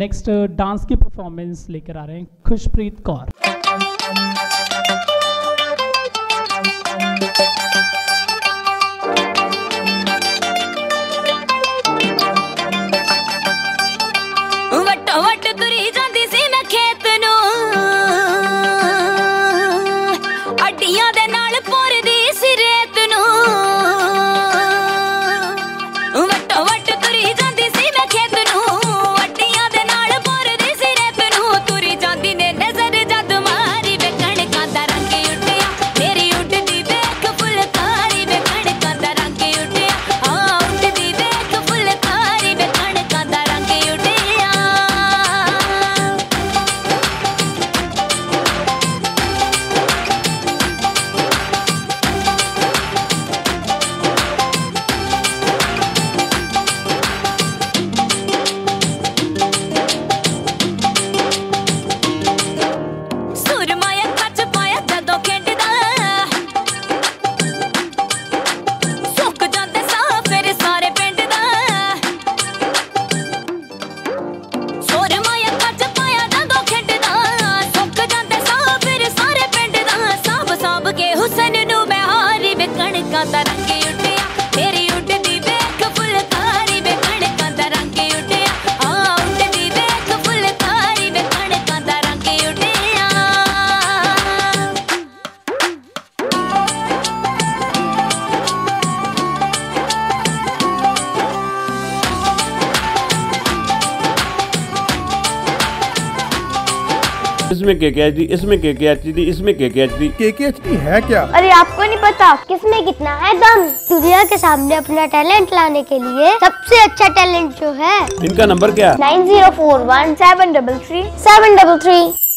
Next dance की performance लेकर आ रहे हैं खुशप्रीत कौर। इसमें KKHD, इसमें KKHD, इसमें KKHD। KKHD है क्या? अरे आपको नहीं पता किसमें कितना है दम। दुनिया के सामने अपना टैलेंट लाने के लिए सबसे अच्छा टैलेंट जो है। इनका नंबर क्या? 9041 733 733।